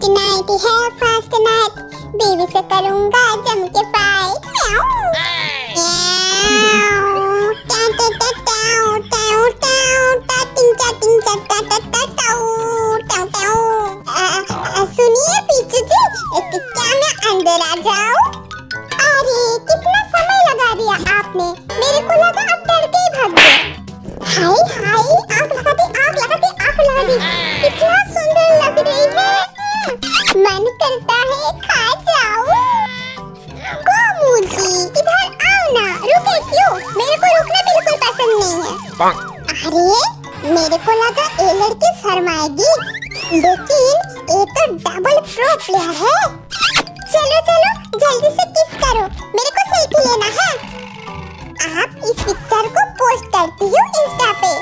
Fast night है fast night, baby से करूंगा जम के फाइट। सुनिए पीछू जी, क्या मैं अंदर आ जाऊं? अरे कितना समय लगा दिया आपने, मेरे को लगा आप डर के ही भाग गए। हाय हाय, आग लगा दी, आग लगा दी, आग लगा दी। कितना सुंदर लग रही है, मन करता है खा जाऊं। गोमू जी इधर आओ ना, रुके क्यों? मेरे को रुकना बिल्कुल पसंद नहीं है। अरे मेरे को लगा ये लड़की शर्माएगी, लेकिन ये तो डबल प्रो प्लेयर है। चलो चलो जल्दी से किस करो, मेरे को सेल्फी लेना है। आप इस पिक्चर को पोस्ट करती हूँ इंस्टा पे,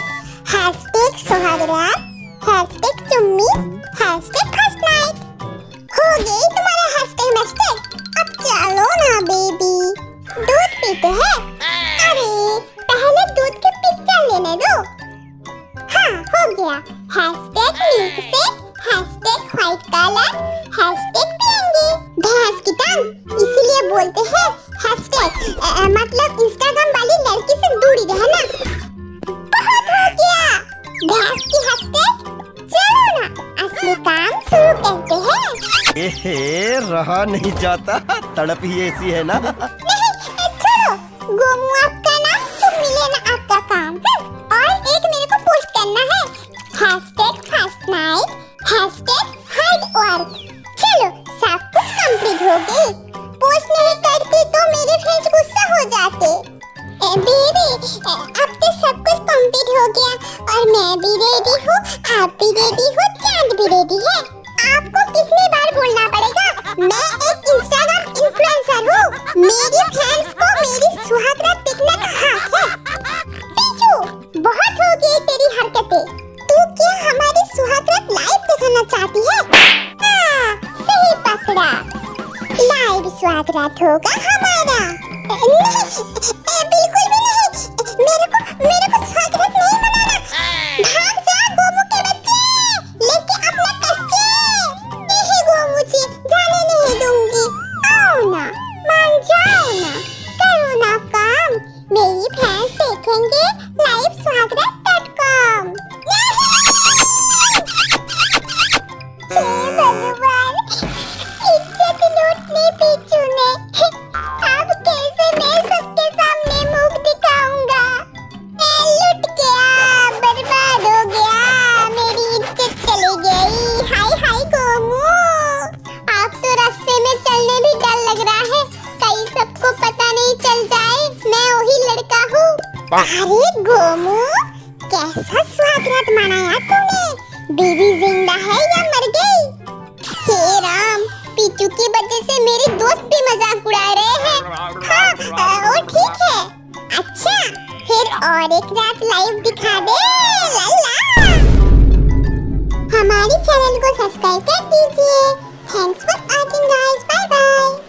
#सुहागरात, #चुम्मी, #फर्स्ट नाइट। हो गई तुम्हारा हैशटैग मैस्टेग। अब चलो ना बेबी, दूध पीते हैं। अरे पहले दूध की पिक्चर लेने दो। हाँ हो गया, #मिल्क से, #व्हाइट कलर, #पियेंगे भैंस की टांग, इसीलिए बोलते हैं हैशटैग, मतलब इंस्टाग्राम वाली लड़की से दूरी रहना। बहुत हो गया भैंस की हैशटैग, चलो ना असली काम शुरू करते हैं। एहे रहा नहीं जाता, तड़प ही ऐसी है ना। नहीं छोड़ो, गोमू आपका नाम, चुम्मी लेना आपका काम। और एक मेरे को पोस्ट करना है, #फर्स्ट नाइट, #हार्डवर्क। चलो सब कुछ कंप्लीट हो गई। पोस्ट नहीं करती तो मेरे फ्रेंड्स गुस्सा हो जाते। बेबी अब तो सब कुछ कंप्लीट हो गया, और मैं भी रेडी हूँ, आप भी रेडी हो, चांद भी रेडी है। आपको कितनी बार बोलना पड़ेगा, मैं एक इंस्टाग्राम इन्फ्लुएंसर हूँ, मेरी फैंस को मेरी सुहागरात देखने का हक है। पीछू बहुत हो गई तेरी हरकतें, तू क्या हमारी सुहागरात लाइव दिखाना चाहती है? हाँ सही पकड़ा, लाइव सुहागरात होगा हमारा। नहीं बिल्कुल भी नहीं, मेरे को सुहागरात नहीं मनाना। भाग जा गोमू के बच्चे, लेके अपना कच्चे। नहीं गोमू जी, जाने नहीं दूंगी। आओ ना, मान जाओ ना, करो ना काम, मेरी फैंस देखेंगे liveswagrat.com। भगवान, इज्जत लूट ली पीछू ने, अब कैसे मैं सबके सामने मुंह दिखाऊंगा? मैं लुट गया, बर्बाद हो गया, मेरी इज्जत चली गई। हाय हाय गोमू, आप तो रास्ते में चलने भी डर लग रहा है, कहीं सबको पता नहीं चल जाए मैं वही लड़का हूँ। अरे गोमू, कैसा सुहागरात मनाया तूने? बेबी जिंदा है या मर गई? हे राम, पीछू की वजह से मेरे दोस्त भी मजाक उड़ा रहे हैं। हाँ वो ठीक है, अच्छा फिर और एक रात लाइव दिखा दे। लल्ला, हमारी चैनल को सब्सक्राइब कर दीजिए। Thanks for watching guys, bye bye.